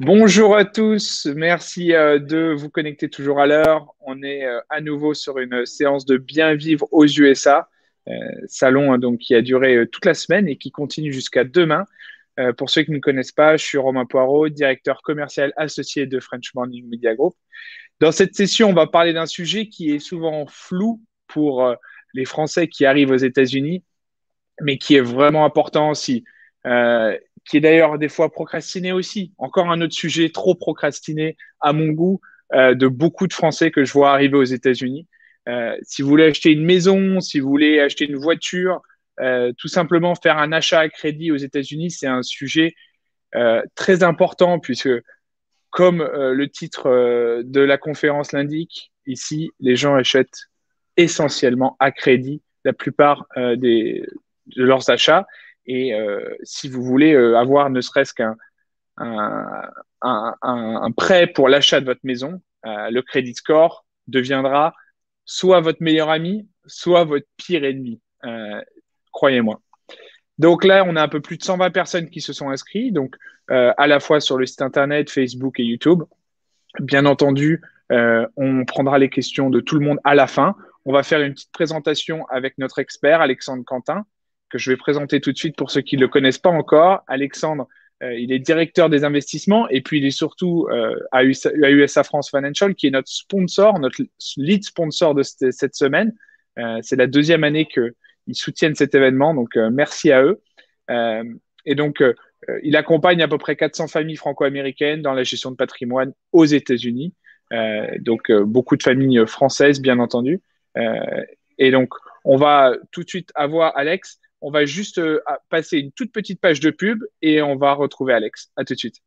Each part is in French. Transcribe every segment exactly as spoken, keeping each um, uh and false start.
Bonjour à tous, merci euh, de vous connecter toujours à l'heure. On est euh, à nouveau sur une séance de bien vivre aux U S A, euh, salon hein, donc qui a duré euh, toute la semaine et qui continue jusqu'à demain. Euh, pour ceux qui ne me connaissent pas, je suis Romain Poirot, directeur commercial associé de French Morning Media Group. Dans cette session, on va parler d'un sujet qui est souvent flou pour euh, les Français qui arrivent aux États-Unis, mais qui est vraiment important aussi, euh, qui est d'ailleurs des fois procrastiné aussi. Encore un autre sujet trop procrastiné à mon goût euh, de beaucoup de Français que je vois arriver aux États-Unis. Euh, si vous voulez acheter une maison, si vous voulez acheter une voiture, euh, tout simplement faire un achat à crédit aux États-Unis, c'est un sujet euh, très important puisque, comme euh, le titre euh, de la conférence l'indique, ici, les gens achètent essentiellement à crédit la plupart euh, des, de leurs achats. Et euh, si vous voulez euh, avoir ne serait-ce qu'un un, un, un, un prêt pour l'achat de votre maison, euh, le credit score deviendra soit votre meilleur ami, soit votre pire ennemi, euh, croyez-moi. Donc là, on a un peu plus de cent vingt personnes qui se sont inscrites, donc euh, à la fois sur le site internet, Facebook et YouTube. Bien entendu, euh, on prendra les questions de tout le monde à la fin. On va faire une petite présentation avec notre expert, Alexandre Quentin, que je vais présenter tout de suite pour ceux qui ne le connaissent pas encore. Alexandre, euh, il est directeur des investissements et puis il est surtout euh, à U S A France Financial, qui est notre sponsor, notre lead sponsor de cette, cette semaine. Euh, c'est la deuxième année qu'ils soutiennent cet événement, donc euh, merci à eux. Euh, et donc, euh, il accompagne à peu près quatre cents familles franco-américaines dans la gestion de patrimoine aux États-Unis. Euh, donc, euh, beaucoup de familles françaises, bien entendu. Euh, et donc, on va tout de suite avoir Alex. On va juste euh, passer une toute petite page de pub et on va retrouver Alex. À tout de suite.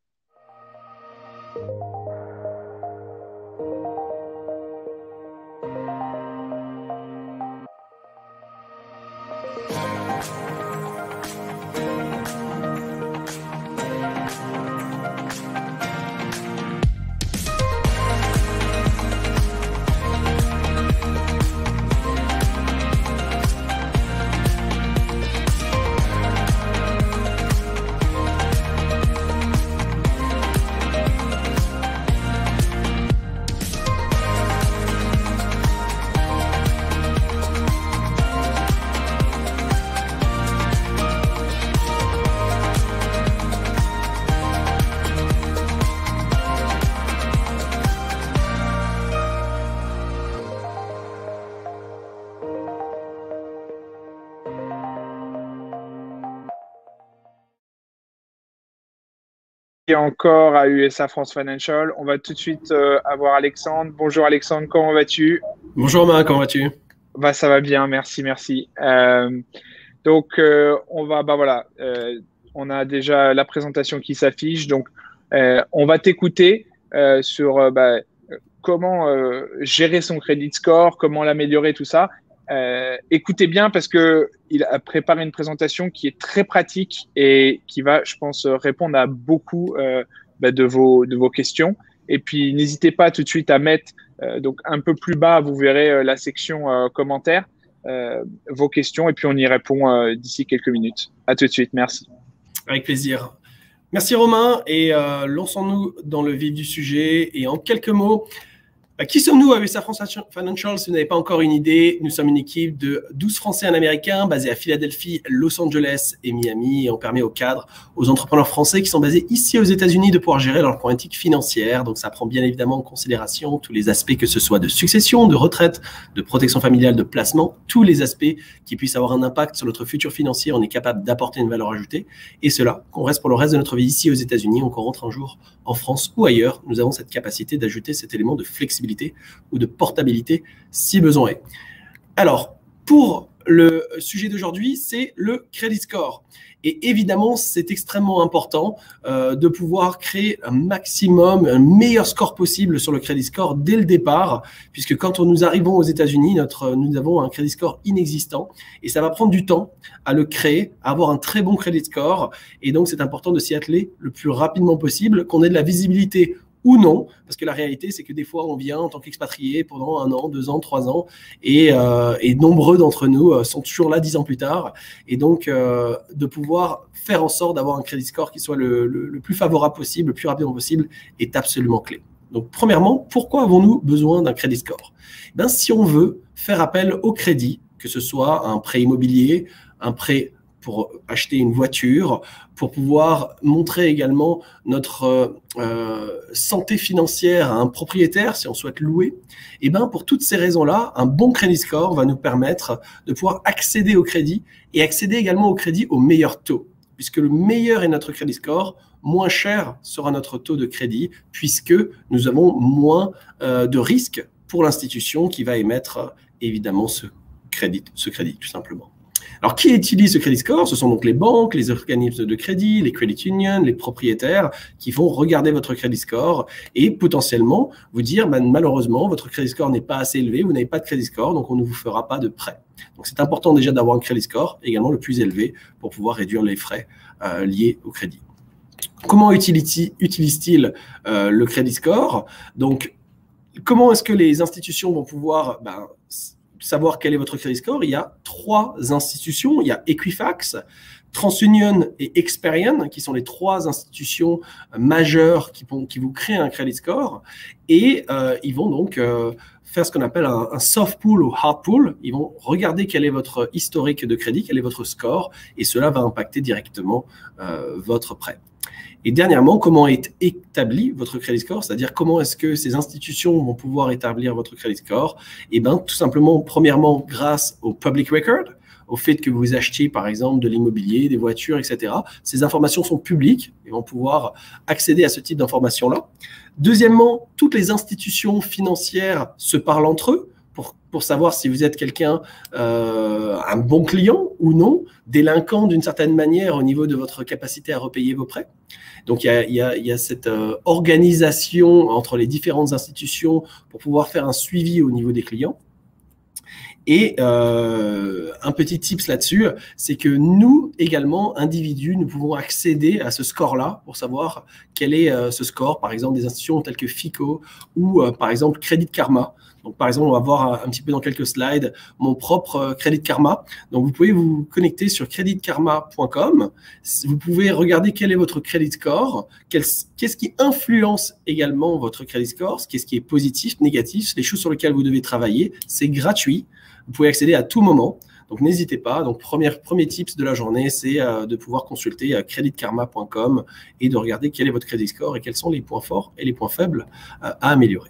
Et encore à U S A France Financial. On va tout de suite euh, avoir Alexandre. Bonjour Alexandre, comment vas-tu? Bonjour Romain, comment vas-tu? Bah, ça va bien, merci, merci. Euh, donc, euh, on va, bah voilà, euh, on a déjà la présentation qui s'affiche. Donc, euh, on va t'écouter euh, sur euh, bah, comment euh, gérer son credit score, comment l'améliorer, tout ça. Euh, écoutez bien parce que il a préparé une présentation qui est très pratique et qui va, je pense, répondre à beaucoup euh, bah, de vos de vos questions. Et puis n'hésitez pas tout de suite à mettre euh, donc un peu plus bas, vous verrez euh, la section euh, commentaires, euh, vos questions et puis on y répond euh, d'ici quelques minutes. À tout de suite, merci. Avec plaisir. Merci Romain et euh, lançons-nous dans le vif du sujet et en quelques mots. Qui sommes-nous à U S A France Financial? Si vous n'avez pas encore une idée, nous sommes une équipe de douze Français et un Américain basés à Philadelphie, Los Angeles et Miami. Et on permet aux cadres, aux entrepreneurs français qui sont basés ici aux États-Unis de pouvoir gérer leur problématique financière. Donc ça prend bien évidemment en considération tous les aspects, que ce soit de succession, de retraite, de protection familiale, de placement, tous les aspects qui puissent avoir un impact sur notre futur financier. On est capable d'apporter une valeur ajoutée. Et cela, qu'on reste pour le reste de notre vie ici aux États-Unis ou qu'on rentre un jour en France ou ailleurs, nous avons cette capacité d'ajouter cet élément de flexibilité ou de portabilité si besoin est. Alors, pour le sujet d'aujourd'hui, c'est le credit score. Et évidemment, c'est extrêmement important euh, de pouvoir créer un maximum, un meilleur score possible sur le credit score dès le départ, puisque quand nous arrivons aux États-Unis, notre, nous avons un credit score inexistant et ça va prendre du temps à le créer, à avoir un très bon credit score. Et donc, c'est important de s'y atteler le plus rapidement possible, qu'on ait de la visibilité ou non, parce que la réalité, c'est que des fois, on vient en tant qu'expatrié pendant un an, deux ans, trois ans, et, euh, et nombreux d'entre nous euh, sont toujours là dix ans plus tard. Et donc, euh, de pouvoir faire en sorte d'avoir un crédit score qui soit le, le, le plus favorable possible, le plus rapidement possible, est absolument clé. Donc, premièrement, pourquoi avons-nous besoin d'un crédit score? Ben, si on veut faire appel au crédit, que ce soit un prêt immobilier, un prêt pour acheter une voiture, pour pouvoir montrer également notre euh, santé financière à un propriétaire si on souhaite louer, et ben pour toutes ces raisons-là, un bon crédit score va nous permettre de pouvoir accéder au crédit et accéder également au crédit au meilleur taux. Puisque le meilleur est notre crédit score, moins cher sera notre taux de crédit, puisque nous avons moins euh, de risques pour l'institution qui va émettre évidemment ce crédit, ce crédit tout simplement. Alors, qui utilise ce crédit score? Ce sont donc les banques, les organismes de crédit, les credit unions, les propriétaires qui vont regarder votre crédit score et potentiellement vous dire ben, malheureusement, votre crédit score n'est pas assez élevé, vous n'avez pas de crédit score, donc on ne vous fera pas de prêt. Donc, c'est important déjà d'avoir un crédit score également le plus élevé pour pouvoir réduire les frais euh, liés au crédit. Comment utilise-t-il euh, le crédit score? Donc, comment est-ce que les institutions vont pouvoir ben, savoir quel est votre crédit score? Il y a trois institutions. Il y a Equifax, TransUnion et Experian, qui sont les trois institutions majeures qui, vont, qui vous créent un crédit score. Et euh, ils vont donc euh, faire ce qu'on appelle un, un soft pull ou hard pull. Ils vont regarder quel est votre historique de crédit, quel est votre score, et cela va impacter directement euh, votre prêt. Et dernièrement, comment est établi votre crédit score? C'est-à-dire comment est-ce que ces institutions vont pouvoir établir votre crédit score? Eh bien, tout simplement, premièrement, grâce au public record, au fait que vous achetiez, par exemple, de l'immobilier, des voitures, et cetera. Ces informations sont publiques et vont pouvoir accéder à ce type d'informations-là. Deuxièmement, toutes les institutions financières se parlent entre eux pour, pour savoir si vous êtes quelqu'un, euh, un bon client ou non, délinquant d'une certaine manière au niveau de votre capacité à repayer vos prêts. Donc, il y a, il y a, il y a cette euh, organisation entre les différentes institutions pour pouvoir faire un suivi au niveau des clients. Et euh, un petit tips là-dessus, c'est que nous, également, individus, nous pouvons accéder à ce score-là pour savoir quel est euh, ce score, par exemple, des institutions telles que FICO ou, euh, par exemple, Credit Karma. Donc, par exemple, on va voir un petit peu dans quelques slides mon propre euh, Credit Karma. Donc, vous pouvez vous connecter sur credit karma point com. Vous pouvez regarder quel est votre credit score, qu'est-ce qui influence également votre credit score, qu'est-ce qui est positif, négatif, les choses sur lesquelles vous devez travailler. C'est gratuit. Vous pouvez accéder à tout moment. Donc, n'hésitez pas. Donc, premier, premier tips de la journée, c'est euh, de pouvoir consulter euh, credit karma point com et de regarder quel est votre credit score et quels sont les points forts et les points faibles euh, à améliorer.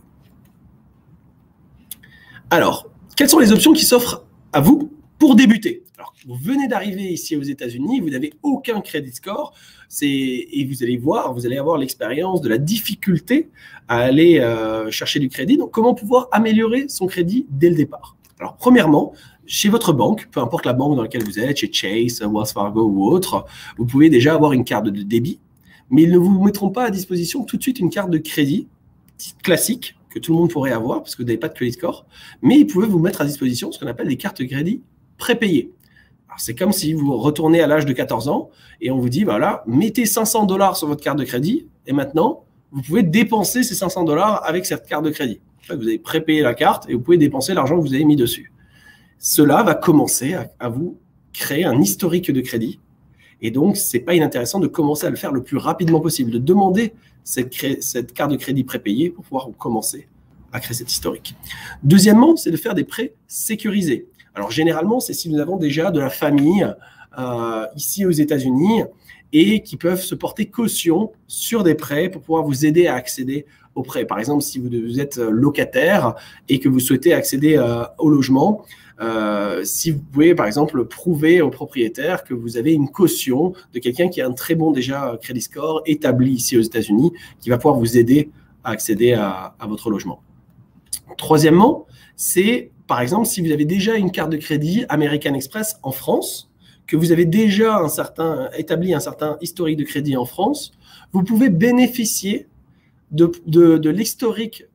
Alors, quelles sont les options qui s'offrent à vous pour débuter? Alors, vous venez d'arriver ici aux États-Unis, vous n'avez aucun credit score, et vous allez voir, vous allez avoir l'expérience de la difficulté à aller euh, chercher du crédit. Donc, comment pouvoir améliorer son crédit dès le départ? Alors, premièrement, chez votre banque, peu importe la banque dans laquelle vous êtes, chez Chase, Wells Fargo ou autre, vous pouvez déjà avoir une carte de débit, mais ils ne vous mettront pas à disposition tout de suite une carte de crédit classique que tout le monde pourrait avoir parce que vous n'avez pas de credit score, mais ils pouvaient vous mettre à disposition ce qu'on appelle des cartes de crédit prépayées. C'est comme si vous retournez à l'âge de quatorze ans et on vous dit, voilà, mettez cinq cents dollars sur votre carte de crédit et maintenant, vous pouvez dépenser ces cinq cents dollars avec cette carte de crédit. En fait, vous avez prépayé la carte et vous pouvez dépenser l'argent que vous avez mis dessus. Cela va commencer à, à vous créer un historique de crédit. Et donc, ce n'est pas inintéressant de commencer à le faire le plus rapidement possible, de demander cette, cette carte de crédit prépayée pour pouvoir commencer à créer cet historique. Deuxièmement, c'est de faire des prêts sécurisés. Alors, généralement, c'est si nous avons déjà de la famille euh, ici aux États-Unis et qui peuvent se porter caution sur des prêts pour pouvoir vous aider à accéder aux prêts. Par exemple, si vous êtes locataire et que vous souhaitez accéder euh, au logement, euh, si vous pouvez, par exemple, prouver au propriétaire que vous avez une caution de quelqu'un qui a un très bon déjà crédit score établi ici aux États-Unis, qui va pouvoir vous aider à accéder à, à votre logement. Troisièmement, c'est, par exemple, si vous avez déjà une carte de crédit American Express en France, que vous avez déjà un certain, établi un certain historique de crédit en France, vous pouvez bénéficier de, de, de l'historique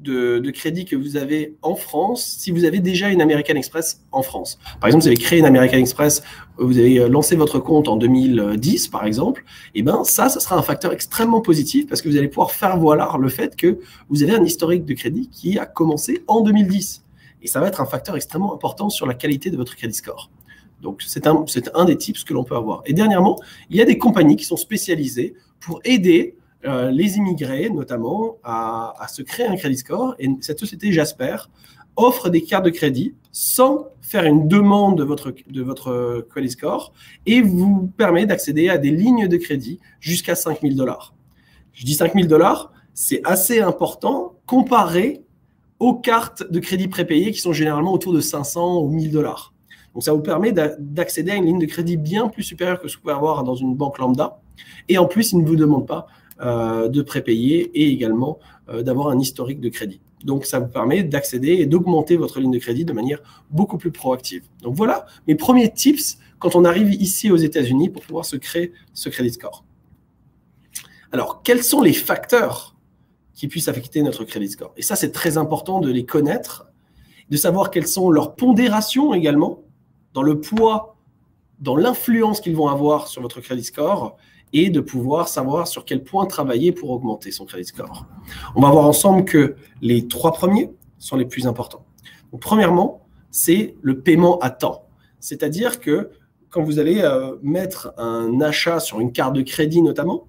de, de crédit que vous avez en France si vous avez déjà une American Express en France. Par exemple, vous avez créé une American Express, vous avez lancé votre compte en deux mille dix, par exemple, et ben ça, ça sera un facteur extrêmement positif parce que vous allez pouvoir faire valoir le fait que vous avez un historique de crédit qui a commencé en deux mille dix. Et ça va être un facteur extrêmement important sur la qualité de votre crédit score. Donc, c'est un, c'est un des tips que l'on peut avoir. Et dernièrement, il y a des compagnies qui sont spécialisées pour aider euh, les immigrés, notamment, à, à se créer un crédit score. Et cette société Jasper offre des cartes de crédit sans faire une demande de votre, de votre crédit score et vous permet d'accéder à des lignes de crédit jusqu'à cinq mille dollars. Je dis cinq mille dollars, c'est assez important comparé aux cartes de crédit prépayées qui sont généralement autour de cinq cents ou mille dollars. Donc, ça vous permet d'accéder à une ligne de crédit bien plus supérieure que ce que vous pouvez avoir dans une banque lambda. Et en plus, il ne vous demande pas euh, de prépayer et également euh, d'avoir un historique de crédit. Donc, ça vous permet d'accéder et d'augmenter votre ligne de crédit de manière beaucoup plus proactive. Donc, voilà mes premiers tips quand on arrive ici aux États-Unis pour pouvoir se créer ce crédit score. Alors, quels sont les facteurs qui puissent affecter notre crédit score? Et ça, c'est très important de les connaître, de savoir quelles sont leurs pondérations également, dans le poids, dans l'influence qu'ils vont avoir sur votre crédit score et de pouvoir savoir sur quel point travailler pour augmenter son crédit score. On va voir ensemble que les trois premiers sont les plus importants. Donc, premièrement, c'est le paiement à temps. C'est-à-dire que quand vous allez euh, mettre un achat sur une carte de crédit notamment,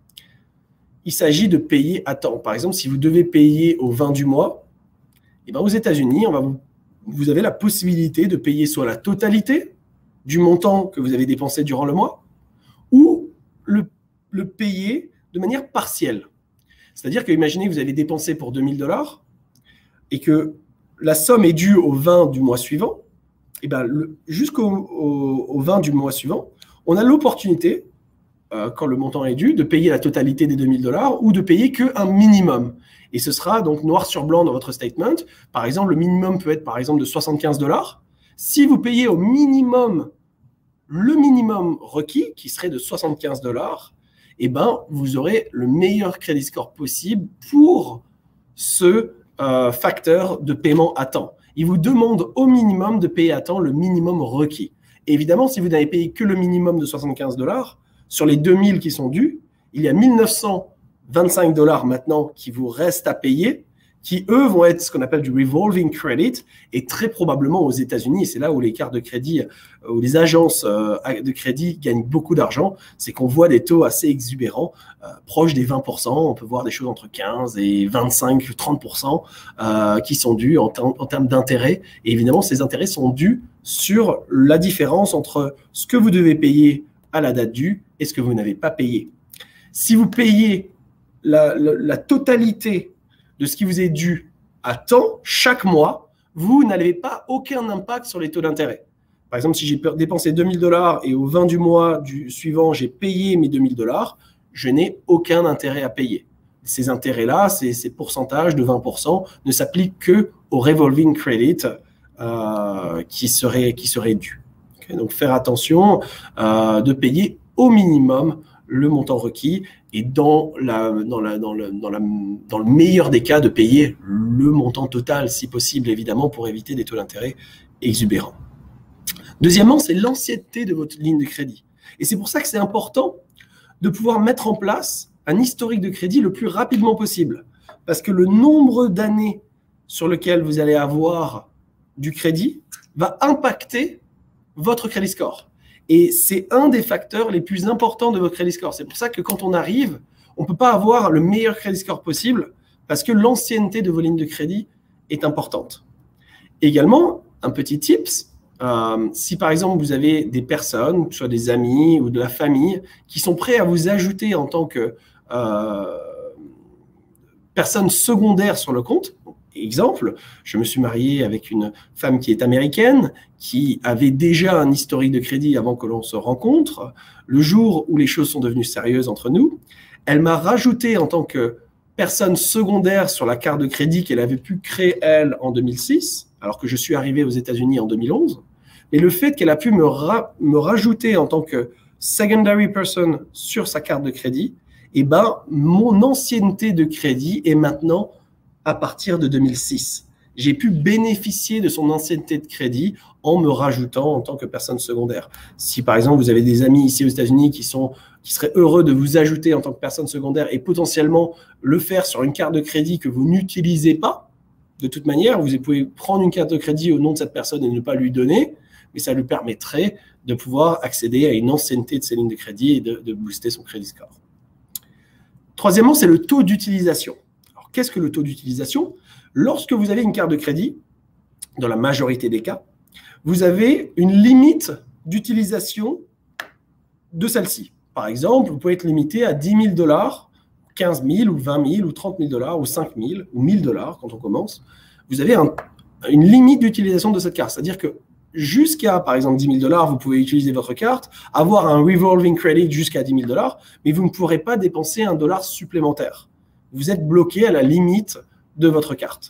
il s'agit de payer à temps. Par exemple, si vous devez payer au vingt du mois, eh bien, aux États-Unis, on va vous vous avez la possibilité de payer soit la totalité du montant que vous avez dépensé durant le mois ou le, le payer de manière partielle. C'est-à-dire que, imaginez que vous avez dépensé pour deux mille dollars et que la somme est due au vingt du mois suivant, et ben jusqu'au au, au vingt du mois suivant, on a l'opportunité, euh, quand le montant est dû, de payer la totalité des deux mille dollars ou de payer qu'un minimum. Et ce sera donc noir sur blanc dans votre statement. Par exemple, le minimum peut être par exemple de soixante-quinze dollars. Si vous payez au minimum, le minimum requis, qui serait de soixante-quinze dollars, eh ben, vous aurez le meilleur crédit score possible pour ce euh, facteur de paiement à temps. Il vous demande au minimum de payer à temps le minimum requis. Et évidemment, si vous n'avez payé que le minimum de soixante-quinze dollars, sur les deux mille qui sont dus, il y a mille neuf cent vingt-cinq dollars maintenant qui vous restent à payer, qui eux vont être ce qu'on appelle du revolving credit, et très probablement aux États-Unis, et c'est là où les cartes de crédit, où les agences de crédit gagnent beaucoup d'argent, c'est qu'on voit des taux assez exubérants, euh, proches des vingt pour cent, on peut voir des choses entre quinze et vingt-cinq, trente pour cent euh, qui sont dus en, en termes d'intérêt, et évidemment ces intérêts sont dus sur la différence entre ce que vous devez payer à la date due et ce que vous n'avez pas payé. Si vous payez La, la, la totalité de ce qui vous est dû à temps, chaque mois, vous n'avez pas aucun impact sur les taux d'intérêt. Par exemple, si j'ai dépensé deux mille dollars et au vingt du mois du suivant, j'ai payé mes deux mille dollars, je n'ai aucun intérêt à payer. Ces intérêts-là, ces, ces pourcentages de vingt pour cent ne s'appliquent qu'au revolving credit euh, qui serait, qui serait dû. Okay, donc, faire attention euh, de payer au minimum le montant requis et dans, la, dans, la, dans, le, dans, la, dans le meilleur des cas de payer le montant total si possible évidemment pour éviter des taux d'intérêt exubérants. Deuxièmement, c'est l'ancienneté de votre ligne de crédit. Et c'est pour ça que c'est important de pouvoir mettre en place un historique de crédit le plus rapidement possible. Parce que le nombre d'années sur lequel vous allez avoir du crédit va impacter votre crédit score. Et c'est un des facteurs les plus importants de votre crédit score. C'est pour ça que quand on arrive, on ne peut pas avoir le meilleur crédit score possible parce que l'ancienneté de vos lignes de crédit est importante. Également, un petit tips, euh, si par exemple vous avez des personnes, que ce soit des amis ou de la famille, qui sont prêts à vous ajouter en tant que euh, personne secondaire sur le compte. Exemple, je me suis marié avec une femme qui est américaine, qui avait déjà un historique de crédit avant que l'on se rencontre. Le jour où les choses sont devenues sérieuses entre nous, elle m'a rajouté en tant que personne secondaire sur la carte de crédit qu'elle avait pu créer, elle, en deux mille six, alors que je suis arrivé aux États-Unis en deux mille onze. Mais le fait qu'elle a pu me, ra me rajouter en tant que secondary person sur sa carte de crédit, eh ben, mon ancienneté de crédit est maintenant à partir de deux mille six. J'ai pu bénéficier de son ancienneté de crédit en me rajoutant en tant que personne secondaire. Si par exemple vous avez des amis ici aux États-Unis qui sont qui seraient heureux de vous ajouter en tant que personne secondaire et potentiellement le faire sur une carte de crédit que vous n'utilisez pas, de toute manière, vous pouvez prendre une carte de crédit au nom de cette personne et ne pas lui donner, mais ça lui permettrait de pouvoir accéder à une ancienneté de ses lignes de crédit et de, de booster son crédit score. Troisièmement, c'est le taux d'utilisation. Alors, qu'est-ce que le taux d'utilisation? Lorsque vous avez une carte de crédit, dans la majorité des cas, vous avez une limite d'utilisation de celle-ci. Par exemple, vous pouvez être limité à dix mille dollars, quinze mille ou vingt mille ou trente mille dollars ou cinq mille ou mille dollars quand on commence. Vous avez un, une limite d'utilisation de cette carte. C'est-à-dire que jusqu'à, par exemple, dix mille dollars, vous pouvez utiliser votre carte, avoir un revolving credit jusqu'à dix mille dollars, mais vous ne pourrez pas dépenser un dollar supplémentaire. Vous êtes bloqué à la limite de votre carte.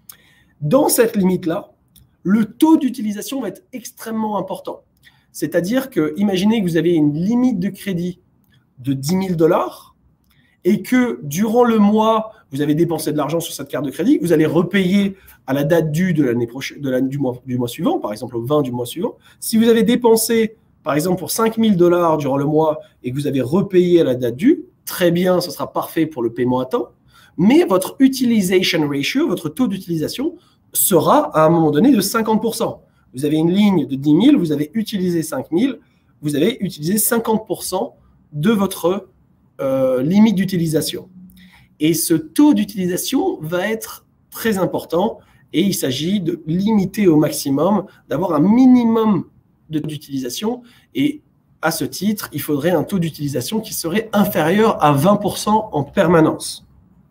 Dans cette limite-là, le taux d'utilisation va être extrêmement important. C'est-à-dire que, imaginez que vous avez une limite de crédit de dix mille dollars et que durant le mois, vous avez dépensé de l'argent sur cette carte de crédit, vous allez repayer à la date due de l'année prochaine, de du, mois, du mois suivant, par exemple au vingt du mois suivant. Si vous avez dépensé, par exemple, pour cinq mille dollars durant le mois et que vous avez repayé à la date due, très bien, ce sera parfait pour le paiement à temps, mais votre utilisation ratio, votre taux d'utilisation, sera à un moment donné de cinquante pour cent. Vous avez une ligne de dix mille, vous avez utilisé cinq mille, vous avez utilisé cinquante pour cent de votre euh, limite d'utilisation. Et ce taux d'utilisation va être très important et il s'agit de limiter au maximum, d'avoir un minimum d'utilisation et à ce titre, il faudrait un taux d'utilisation qui serait inférieur à vingt pour cent en permanence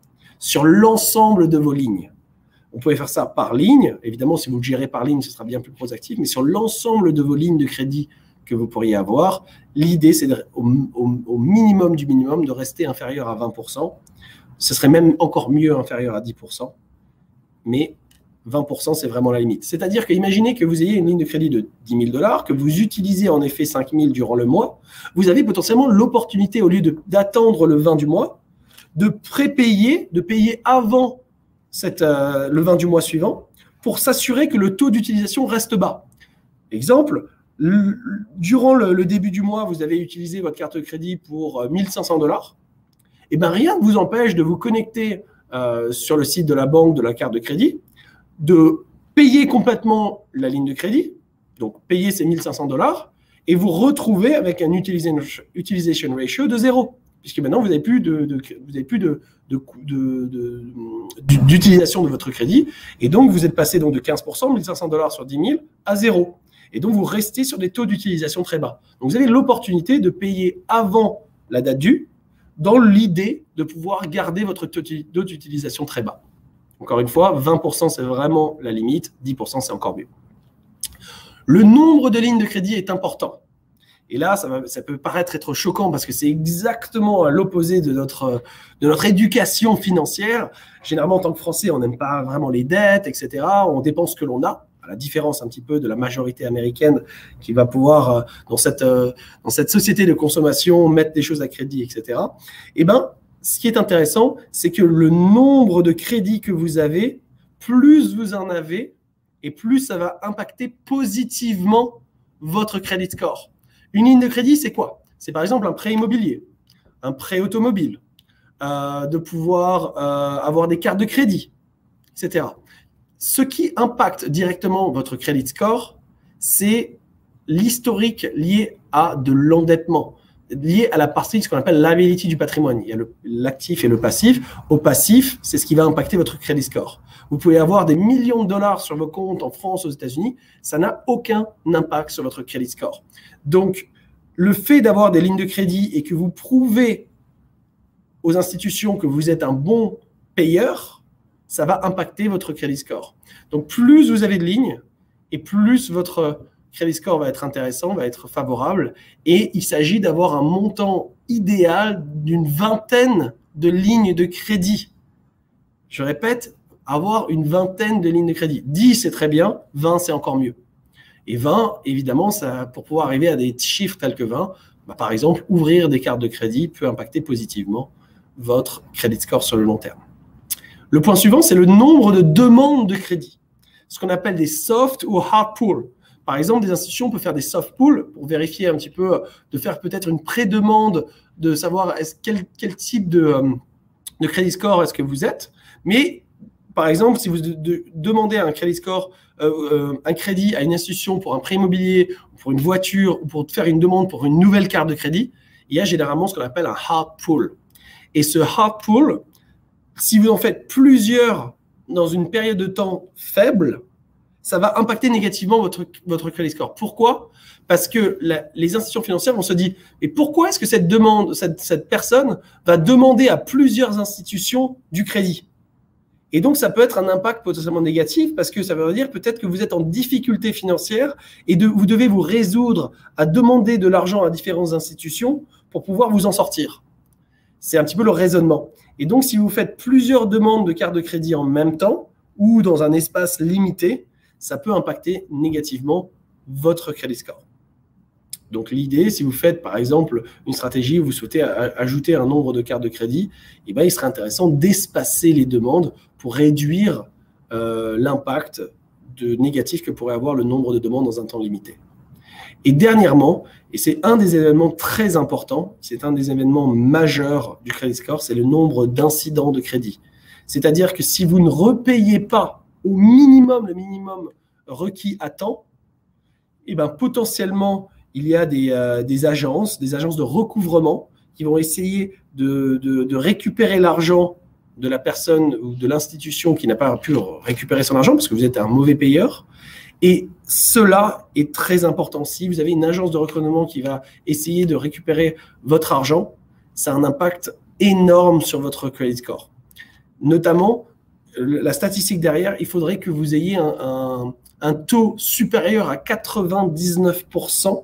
sur l'ensemble de vos lignes. On pouvait faire ça par ligne. Évidemment, si vous le gérez par ligne, ce sera bien plus proactif. Mais sur l'ensemble de vos lignes de crédit que vous pourriez avoir, l'idée, c'est au, au, au minimum du minimum de rester inférieur à vingt pour cent. Ce serait même encore mieux inférieur à dix pour cent. Mais vingt pour cent, c'est vraiment la limite. C'est-à-dire que imaginez que vous ayez une ligne de crédit de dix mille dollars, que vous utilisez en effet cinq mille durant le mois. Vous avez potentiellement l'opportunité, au lieu d'attendre le vingt du mois, de prépayer, de payer avant Cette, euh, le vingt du mois suivant pour s'assurer que le taux d'utilisation reste bas. Exemple, le, durant le, le début du mois, vous avez utilisé votre carte de crédit pour euh, mille cinq cents dollars. Et bien, rien ne vous empêche de vous connecter euh, sur le site de la banque de la carte de crédit, de payer complètement la ligne de crédit, donc payer ces mille cinq cents dollars, et vous retrouver avec un utilisation, utilisation ratio de zéro. Puisque maintenant, vous n'avez plus de, de, vous avez plus de, de, de, de, d'utilisation de votre crédit. Et donc, vous êtes passé donc de quinze pour cent, mille cinq cents dollars sur dix mille, à zéro. Et donc, vous restez sur des taux d'utilisation très bas. Donc, vous avez l'opportunité de payer avant la date due, dans l'idée de pouvoir garder votre taux d'utilisation très bas. Encore une fois, vingt pour cent, c'est vraiment la limite. dix pour cent, c'est encore mieux. Le nombre de lignes de crédit est important. Et là, ça, va, ça peut paraître être choquant parce que c'est exactement à l'opposé de notre, de notre éducation financière. Généralement, en tant que Français, on n'aime pas vraiment les dettes, et cetera. On dépense ce que l'on a, à la différence un petit peu de la majorité américaine qui va pouvoir, dans cette, dans cette société de consommation, mettre des choses à crédit, et cetera. Eh bien, ce qui est intéressant, c'est que le nombre de crédits que vous avez, plus vous en avez, et plus ça va impacter positivement votre credit score. Une ligne de crédit, c'est quoi? C'est par exemple un prêt immobilier, un prêt automobile, euh, de pouvoir euh, avoir des cartes de crédit, et cetera. Ce qui impacte directement votre credit score, c'est l'historique lié à de l'endettement, lié à la partie, ce qu'on appelle liability du patrimoine. Il y a l'actif et le passif. Au passif, c'est ce qui va impacter votre credit score. Vous pouvez avoir des millions de dollars sur vos comptes en France, aux États-Unis, ça n'a aucun impact sur votre credit score. Donc, le fait d'avoir des lignes de crédit et que vous prouvez aux institutions que vous êtes un bon payeur, ça va impacter votre credit score. Donc, plus vous avez de lignes et plus votre credit score va être intéressant, va être favorable. Et il s'agit d'avoir un montant idéal d'une vingtaine de lignes de crédit. Je répète, avoir une vingtaine de lignes de crédit. dix, c'est très bien. vingt, c'est encore mieux. Et vingt, évidemment, ça, pour pouvoir arriver à des chiffres tels que vingt, bah, par exemple, ouvrir des cartes de crédit peut impacter positivement votre credit score sur le long terme. Le point suivant, c'est le nombre de demandes de crédit, ce qu'on appelle des soft ou hard pools. Par exemple, des institutions peuvent faire des soft pools pour vérifier un petit peu, de faire peut-être une pré-demande, de savoir est-ce, quel, quel type de, de crédit score est-ce que vous êtes. Mais par exemple, si vous de, de, demandez un crédit score, euh, euh, un crédit à une institution pour un prêt immobilier, pour une voiture, ou pour faire une demande pour une nouvelle carte de crédit, il y a généralement ce qu'on appelle un hard pool. Et ce hard pool, si vous en faites plusieurs dans une période de temps faible, ça va impacter négativement votre, votre crédit score. Pourquoi? Parce que la, les institutions financières vont se dire, mais pourquoi est-ce que cette demande, cette, cette personne va demander à plusieurs institutions du crédit? Et donc, ça peut être un impact potentiellement négatif parce que ça veut dire peut-être que vous êtes en difficulté financière et de, vous devez vous résoudre à demander de l'argent à différentes institutions pour pouvoir vous en sortir. C'est un petit peu le raisonnement. Et donc, si vous faites plusieurs demandes de carte de crédit en même temps ou dans un espace limité, ça peut impacter négativement votre crédit score. Donc, l'idée, si vous faites, par exemple, une stratégie où vous souhaitez ajouter un nombre de cartes de crédit, eh bien, il serait intéressant d'espacer les demandes pour réduire euh, l'impact de négatif que pourrait avoir le nombre de demandes dans un temps limité. Et dernièrement, et c'est un des événements très importants, c'est un des événements majeurs du crédit score, c'est le nombre d'incidents de crédit. C'est-à-dire que si vous ne repayez pas au minimum, le minimum requis à temps, eh bien, potentiellement, il y a des, euh, des agences, des agences de recouvrement qui vont essayer de, de, de récupérer l'argent de la personne ou de l'institution qui n'a pas pu récupérer son argent parce que vous êtes un mauvais payeur. Et cela est très important. Si vous avez une agence de recouvrement qui va essayer de récupérer votre argent, ça a un impact énorme sur votre credit score. Notamment, la statistique derrière, il faudrait que vous ayez un, un, un taux supérieur à quatre-vingt-dix-neuf pour cent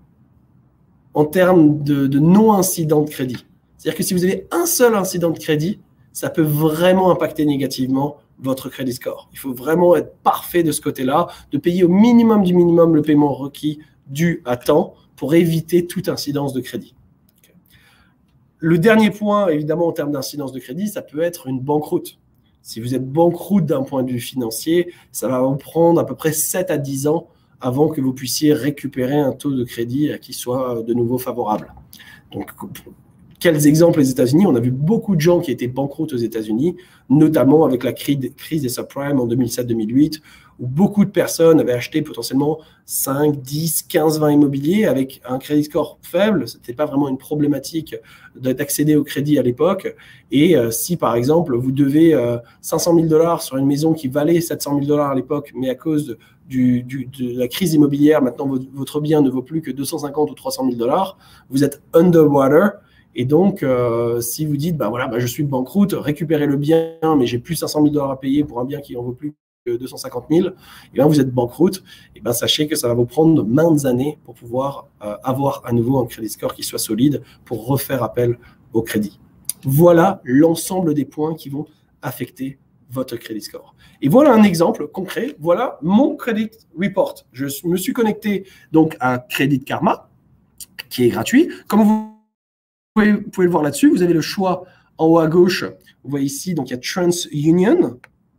en termes de, de non-incident de crédit. C'est-à-dire que si vous avez un seul incident de crédit, ça peut vraiment impacter négativement votre credit score. Il faut vraiment être parfait de ce côté-là, de payer au minimum du minimum le paiement requis dû à temps pour éviter toute incidence de crédit. Okay. Le dernier point, évidemment, en termes d'incidence de crédit, ça peut être une banqueroute. Si vous êtes banqueroute d'un point de vue financier, ça va vous prendre à peu près sept à dix ans avant que vous puissiez récupérer un taux de crédit qui soit de nouveau favorable. Donc, quels exemples les États-Unis? On a vu beaucoup de gens qui étaient banqueroutes aux États-Unis, notamment avec la crise des subprimes en deux mille sept deux mille huit, où beaucoup de personnes avaient acheté potentiellement cinq, dix, quinze, vingt immobiliers avec un crédit score faible. Ce n'était pas vraiment une problématique d'accéder au crédit à l'époque. Et euh, si, par exemple, vous devez euh, cinq cent mille dollars sur une maison qui valait sept cent mille dollars à l'époque, mais à cause de, du, du, de la crise immobilière, maintenant votre, votre bien ne vaut plus que deux cent cinquante ou trois cent mille dollars, vous êtes underwater. Et donc, euh, si vous dites, bah voilà, bah je suis banqueroute, récupérez le bien, mais j'ai plus cinq cent mille dollars à payer pour un bien qui en vaut plus que deux cent cinquante mille, et bien vous êtes banqueroute, et bien sachez que ça va vous prendre maintes années pour pouvoir euh, avoir à nouveau un crédit score qui soit solide pour refaire appel au crédit. Voilà l'ensemble des points qui vont affecter votre crédit score. Et voilà un exemple concret. Voilà mon credit report. Je me suis connecté donc à Credit Karma, qui est gratuit. Comme vous Vous pouvez, vous pouvez le voir là-dessus, vous avez le choix en haut à gauche. Vous voyez ici, donc il y a TransUnion.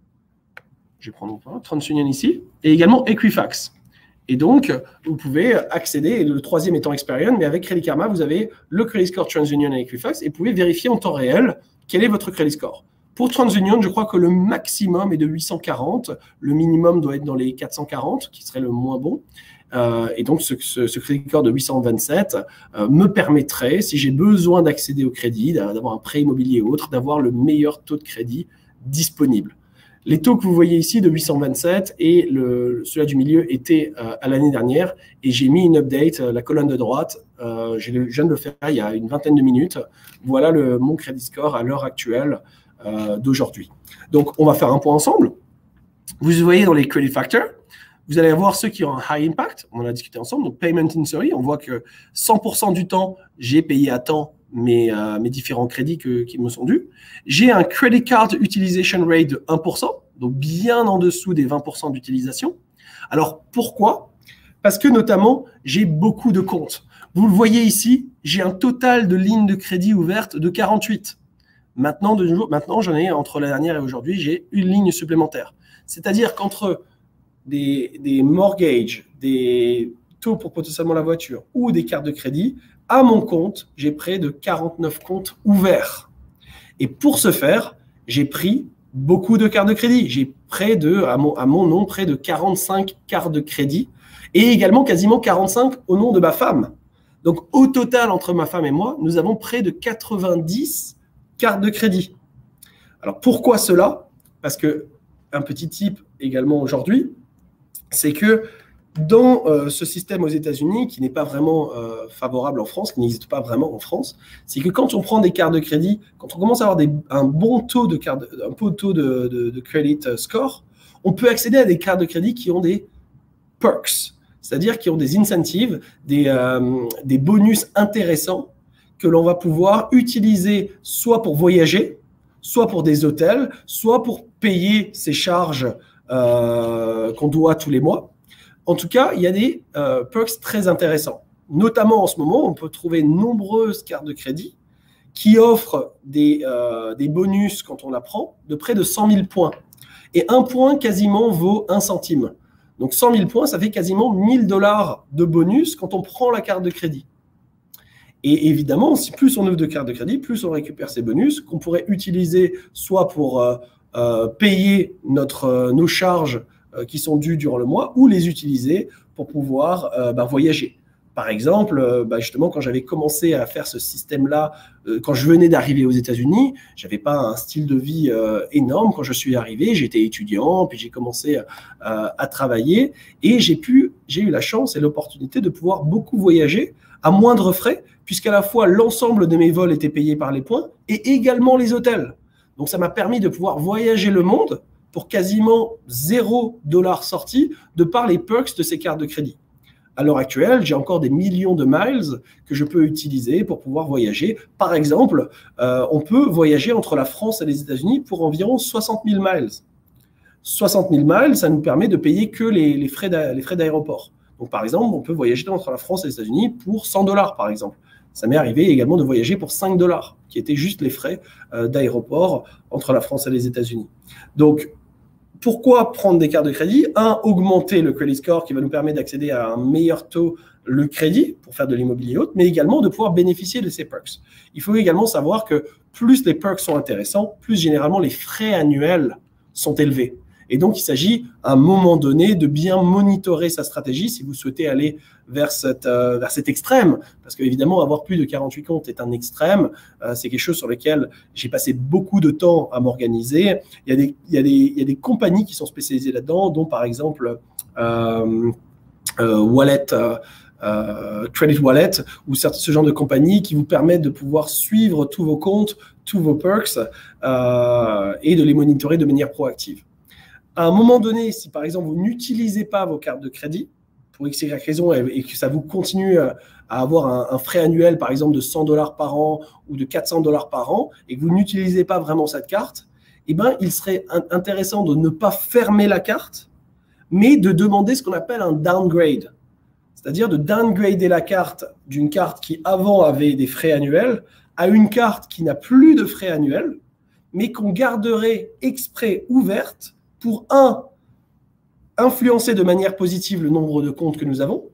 Je vais prendre TransUnion ici. Et également Equifax. Et donc, vous pouvez accéder, et le troisième étant Experian, mais avec Credit Karma, vous avez le Credit Score TransUnion et Equifax et vous pouvez vérifier en temps réel quel est votre Credit Score. Pour TransUnion, je crois que le maximum est de huit cent quarante. Le minimum doit être dans les quatre cent quarante, qui serait le moins bon. Euh, et donc, ce, ce, ce crédit score de huit cent vingt-sept euh, me permettrait, si j'ai besoin d'accéder au crédit, d'avoir un prêt immobilier ou autre, d'avoir le meilleur taux de crédit disponible. Les taux que vous voyez ici de huit cent vingt-sept et le, celui du milieu étaient euh, à l'année dernière. Et j'ai mis une update, euh, la colonne de droite, euh, je viens de le faire il y a une vingtaine de minutes. Voilà le, mon crédit score à l'heure actuelle euh, d'aujourd'hui. Donc, on va faire un point ensemble. Vous voyez dans les credit factors, vous allez avoir ceux qui ont un high impact, on en a discuté ensemble, donc payment history, on voit que cent pour cent du temps, j'ai payé à temps mes, euh, mes différents crédits que, qui me sont dus. J'ai un credit card utilization rate de un pour cent, donc bien en dessous des vingt pour cent d'utilisation. Alors pourquoi? Parce que notamment, j'ai beaucoup de comptes. Vous le voyez ici, j'ai un total de lignes de crédit ouvertes de quarante-huit. Maintenant, de nouveau, maintenant j'en ai, entre la dernière et aujourd'hui, j'ai une ligne supplémentaire. C'est-à-dire qu'entre des, des mortgages, des taux pour potentiellement la voiture ou des cartes de crédit, à mon compte, j'ai près de quarante-neuf comptes ouverts. Et pour ce faire, j'ai pris beaucoup de cartes de crédit. J'ai près de, à mon, à mon nom, près de quarante-cinq cartes de crédit et également quasiment quarante-cinq au nom de ma femme. Donc, au total, entre ma femme et moi, nous avons près de quatre-vingt-dix cartes de crédit. Alors, pourquoi cela? Parce que, un petit tip également aujourd'hui, c'est que dans euh, ce système aux États-Unis, qui n'est pas vraiment euh, favorable en France, qui n'existe pas vraiment en France, c'est que quand on prend des cartes de crédit, quand on commence à avoir des, un bon taux de, carte, un bon taux de, de, de credit score, on peut accéder à des cartes de crédit qui ont des perks, c'est-à-dire qui ont des incentives, des, euh, des bonus intéressants que l'on va pouvoir utiliser soit pour voyager, soit pour des hôtels, soit pour payer ses charges euh, qu'on doit tous les mois. En tout cas, il y a des euh, perks très intéressants. Notamment en ce moment, on peut trouver nombreuses cartes de crédit qui offrent des, euh, des bonus quand on la prend de près de cent mille points. Et un point quasiment vaut un centime. Donc cent mille points, ça fait quasiment mille dollars de bonus quand on prend la carte de crédit. Et évidemment, si plus on ouvre de cartes de crédit, plus on récupère ces bonus qu'on pourrait utiliser soit pour euh, euh, payer notre, euh, nos charges qui sont dus durant le mois ou les utiliser pour pouvoir euh, bah, voyager. Par exemple, euh, bah, justement, quand j'avais commencé à faire ce système-là, euh, quand je venais d'arriver aux États-Unis, je n'avais pas un style de vie euh, énorme. Quand je suis arrivé, j'étais étudiant, puis j'ai commencé euh, à travailler et j'ai pu, j'ai eu la chance et l'opportunité de pouvoir beaucoup voyager à moindre frais, puisqu'à la fois l'ensemble de mes vols étaient payés par les points et également les hôtels. Donc, ça m'a permis de pouvoir voyager le monde pour quasiment zéro dollar sorti de par les perks de ces cartes de crédit. À l'heure actuelle, j'ai encore des millions de miles que je peux utiliser pour pouvoir voyager. Par exemple, euh, on peut voyager entre la France et les États-Unis pour environ soixante mille miles. soixante mille miles, ça nous permet de payer que les, les frais d'aéroport. Donc, par exemple, on peut voyager entre la France et les États-Unis pour cent dollars, par exemple. Ça m'est arrivé également de voyager pour cinq dollars, qui étaient juste les frais euh, d'aéroport entre la France et les États-Unis. Donc, pourquoi prendre des cartes de crédit? Un, augmenter le credit score qui va nous permettre d'accéder à un meilleur taux le crédit pour faire de l'immobilier haute, mais également de pouvoir bénéficier de ces perks. Il faut également savoir que plus les perks sont intéressants, plus généralement les frais annuels sont élevés. Et donc, il s'agit à un moment donné de bien monitorer sa stratégie si vous souhaitez aller vers, cette, euh, vers cet extrême. Parce qu'évidemment, avoir plus de quarante-huit comptes est un extrême. Euh, c'est quelque chose sur lequel j'ai passé beaucoup de temps à m'organiser. Il y a des, il y a des, il y a des compagnies qui sont spécialisées là-dedans, dont par exemple euh, euh, Wallet, euh, euh, Credit Wallet, ou ce genre de compagnies qui vous permettent de pouvoir suivre tous vos comptes, tous vos perks euh, et de les monitorer de manière proactive. À un moment donné, si par exemple vous n'utilisez pas vos cartes de crédit, pour X Y raison, et que ça vous continue à avoir un, un frais annuel, par exemple, de cent dollars par an ou de quatre cents dollars par an, et que vous n'utilisez pas vraiment cette carte, eh ben, il serait intéressant de ne pas fermer la carte, mais de demander ce qu'on appelle un downgrade. C'est-à-dire de downgrader la carte d'une carte qui avant avait des frais annuels à une carte qui n'a plus de frais annuels, mais qu'on garderait exprès ouverte pour, un, influencer de manière positive le nombre de comptes que nous avons,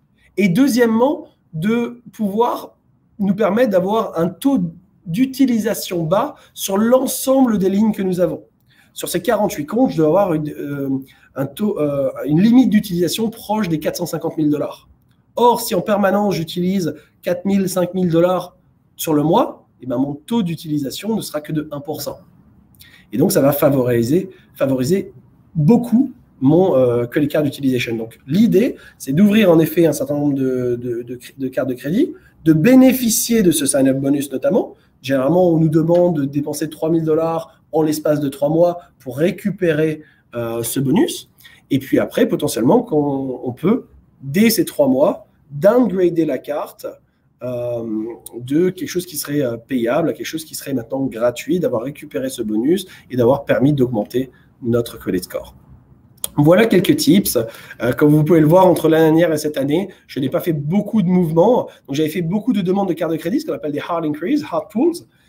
et deuxièmement, de pouvoir nous permettre d'avoir un taux d'utilisation bas sur l'ensemble des lignes que nous avons. Sur ces quarante-huit comptes, je dois avoir une, euh, un taux, euh, une limite d'utilisation proche des quatre cent cinquante mille dollars. Or, si en permanence j'utilise quatre mille, cinq mille dollars sur le mois, eh ben, mon taux d'utilisation ne sera que de un pour cent. Et donc, ça va favoriser, favoriser beaucoup mon euh, credit card utilisation. Donc, l'idée, c'est d'ouvrir en effet un certain nombre de, de, de, de cartes de crédit, de bénéficier de ce sign-up bonus notamment. Généralement, on nous demande de dépenser trois mille dollars en l'espace de trois mois pour récupérer euh, ce bonus. Et puis après, potentiellement, qu'on, on peut, dès ces trois mois, downgrader la carte Euh, de quelque chose qui serait euh, payable à quelque chose qui serait maintenant gratuit, d'avoir récupéré ce bonus et d'avoir permis d'augmenter notre credit score. Voilà quelques tips. Euh, comme vous pouvez le voir, entre l'année dernière et cette année, je n'ai pas fait beaucoup de mouvements. Donc, j'avais fait beaucoup de demandes de cartes de crédit, ce qu'on appelle des hard increase, hard pulls.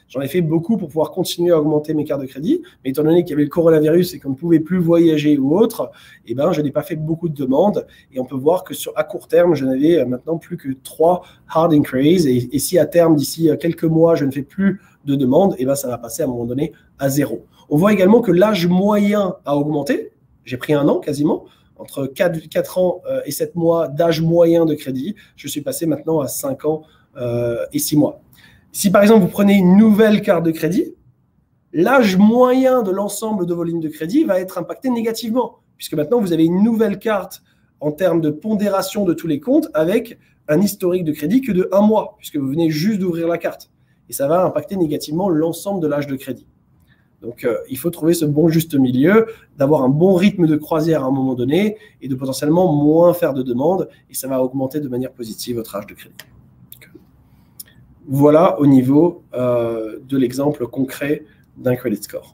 J'en ai fait beaucoup pour pouvoir continuer à augmenter mes cartes de crédit. Mais étant donné qu'il y avait le coronavirus et qu'on ne pouvait plus voyager ou autre, eh ben, je n'ai pas fait beaucoup de demandes. Et on peut voir que sur, à court terme, je n'avais maintenant plus que trois hard increase. Et, et si à terme, d'ici quelques mois, je ne fais plus de demandes, eh ben, ça va passer à un moment donné à zéro. On voit également que l'âge moyen a augmenté. J'ai pris un an quasiment. Entre quatre ans et sept mois d'âge moyen de crédit, je suis passé maintenant à cinq ans euh, et six mois. Si par exemple vous prenez une nouvelle carte de crédit, l'âge moyen de l'ensemble de vos lignes de crédit va être impacté négativement, puisque maintenant vous avez une nouvelle carte en termes de pondération de tous les comptes avec un historique de crédit que de un mois, puisque vous venez juste d'ouvrir la carte. Et ça va impacter négativement l'ensemble de l'âge de crédit. Donc, euh, il faut trouver ce bon juste milieu, d'avoir un bon rythme de croisière à un moment donné et de potentiellement moins faire de demandes. Et ça va augmenter de manière positive votre âge de crédit. Donc, voilà au niveau euh, de l'exemple concret d'un credit score.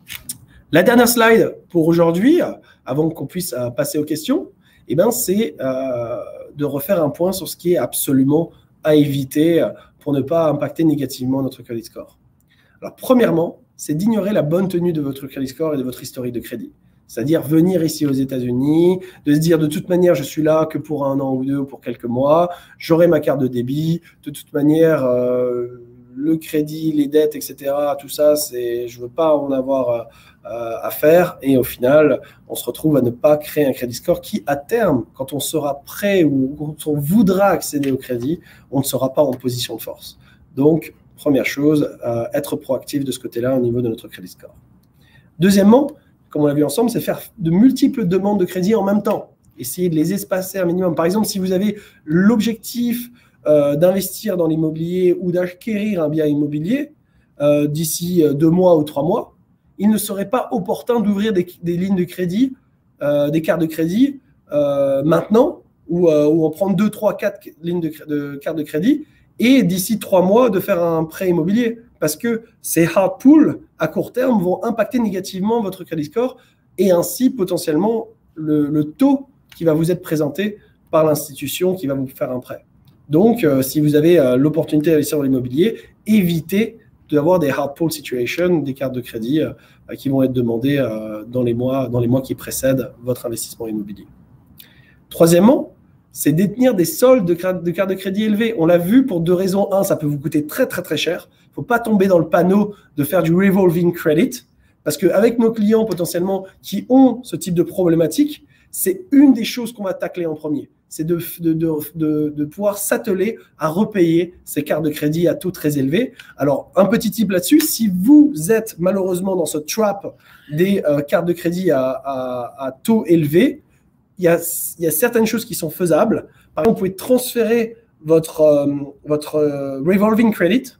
La dernière slide pour aujourd'hui, avant qu'on puisse euh, passer aux questions, eh ben, c'est euh, de refaire un point sur ce qui est absolument à éviter pour ne pas impacter négativement notre credit score. Alors, premièrement, c'est d'ignorer la bonne tenue de votre credit score et de votre historique de crédit. C'est-à-dire venir ici aux États-Unis, de se dire de toute manière, je suis là que pour un an ou deux ou pour quelques mois, j'aurai ma carte de débit, de toute manière, euh, le crédit, les dettes, et cetera, tout ça, c'est, je ne veux pas en avoir euh, à faire. Et au final, on se retrouve à ne pas créer un credit score qui, à terme, quand on sera prêt ou quand on voudra accéder au crédit, on ne sera pas en position de force. Donc, première chose, euh, être proactif de ce côté-là au niveau de notre credit score. Deuxièmement, comme on l'a vu ensemble, c'est faire de multiples demandes de crédit en même temps. Essayer de les espacer un minimum. Par exemple, si vous avez l'objectif euh, d'investir dans l'immobilier ou d'acquérir un bien immobilier euh, d'ici deux mois ou trois mois, il ne serait pas opportun d'ouvrir des, des lignes de crédit, euh, des cartes de crédit euh, maintenant, ou, euh, ou en prendre deux, trois, quatre lignes de, de cartes de crédit, et d'ici trois mois de faire un prêt immobilier. Parce que ces hard pools, à court terme, vont impacter négativement votre credit score et ainsi potentiellement le, le taux qui va vous être présenté par l'institution qui va vous faire un prêt. Donc, euh, si vous avez euh, l'opportunité d'investir dans l'immobilier, évitez d'avoir des hard pool situations, des cartes de crédit euh, qui vont être demandées euh, dans les mois, dans les mois qui précèdent votre investissement immobilier. Troisièmement, c'est détenir des soldes de cartes de, carte de crédit élevés. On l'a vu pour deux raisons. Un, ça peut vous coûter très, très, très cher. Il ne faut pas tomber dans le panneau de faire du revolving credit parce qu'avec nos clients potentiellement qui ont ce type de problématique, c'est une des choses qu'on va tacler en premier. C'est de, de, de, de, de pouvoir s'atteler à repayer ces cartes de crédit à taux très élevés. Alors, un petit tip là-dessus, si vous êtes malheureusement dans ce trap des euh, cartes de crédit à, à, à taux élevés, Il y, a, il y a certaines choses qui sont faisables. Par exemple, vous pouvez transférer votre, euh, votre euh, revolving credit